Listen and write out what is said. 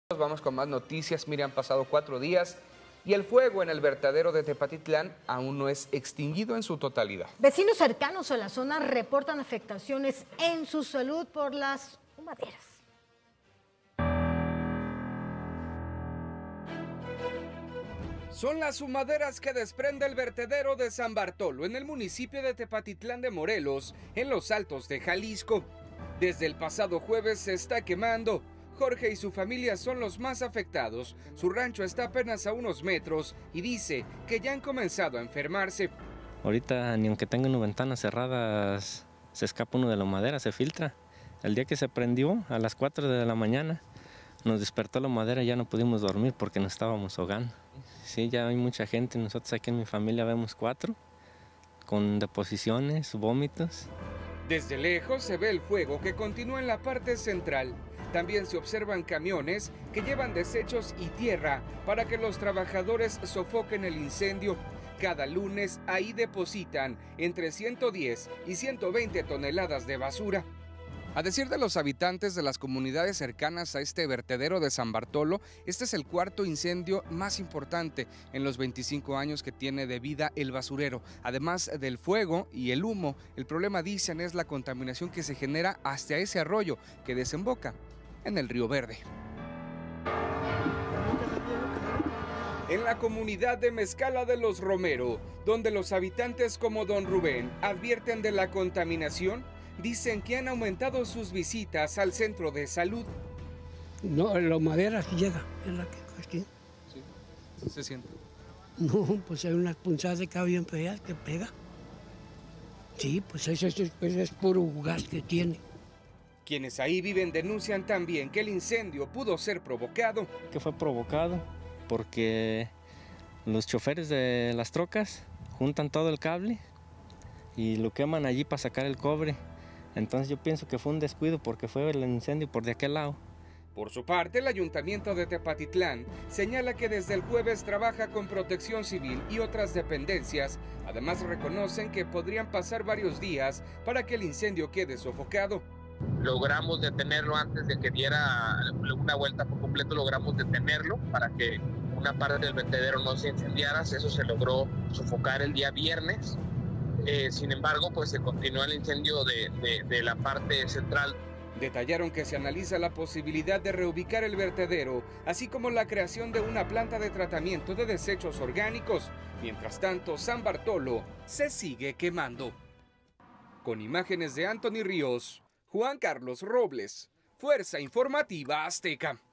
Vamos con más noticias. Mire, han pasado 4 días y el fuego en el vertedero de Tepatitlán aún no es extinguido en su totalidad. Vecinos cercanos a la zona reportan afectaciones en su salud por las humaderas. Son las humaderas que desprende el vertedero de San Bartolo en el municipio de Tepatitlán de Morelos, en los Altos de Jalisco. Desde el pasado jueves se está quemando. Jorge y su familia son los más afectados. Su rancho está apenas a unos metros y dice que ya han comenzado a enfermarse. Ahorita ni aunque tengan ventanas cerradas se escapa uno de la madera, se filtra. El día que se prendió a las 4 de la mañana nos despertó la madera y ya no pudimos dormir porque nos estábamos ahogando. Sí, ya hay mucha gente, nosotros aquí en mi familia vemos 4 con deposiciones, vómitos. Desde lejos se ve el fuego que continúa en la parte central. También se observan camiones que llevan desechos y tierra para que los trabajadores sofoquen el incendio. Cada lunes ahí depositan entre 110 y 120 toneladas de basura. A decir de los habitantes de las comunidades cercanas a este vertedero de San Bartolo, este es el 4º incendio más importante en los 25 años que tiene de vida el basurero. Además del fuego y el humo, el problema, dicen, es la contaminación que se genera hacia ese arroyo que desemboca en el Río Verde. En la comunidad de Mezcala de los Romero, donde los habitantes como don Rubén advierten de la contaminación, dicen que han aumentado sus visitas al centro de salud. No, la madera sí llega, es la que aquí. Sí, se siente. No, pues hay unas punzadas de cabello bien feas que pega. Sí, pues eso es puro gas que tiene. Quienes ahí viven denuncian también que el incendio pudo ser provocado. Que fue provocado porque los choferes de las trocas juntan todo el cable y lo queman allí para sacar el cobre. Entonces yo pienso que fue un descuido porque fue el incendio por de aquel lado. Por su parte, el ayuntamiento de Tepatitlán señala que desde el jueves trabaja con Protección Civil y otras dependencias. Además, reconocen que podrían pasar varios días para que el incendio quede sofocado. Logramos detenerlo antes de que diera una vuelta por completo, logramos detenerlo para que una parte del vertedero no se incendiara. Eso se logró sofocar el día viernes. Sin embargo, pues se continuó el incendio de la parte central. Detallaron que se analiza la posibilidad de reubicar el vertedero, así como la creación de una planta de tratamiento de desechos orgánicos. Mientras tanto, San Bartolo se sigue quemando. Con imágenes de Anthony Ríos, Juan Carlos Robles, Fuerza Informativa Azteca.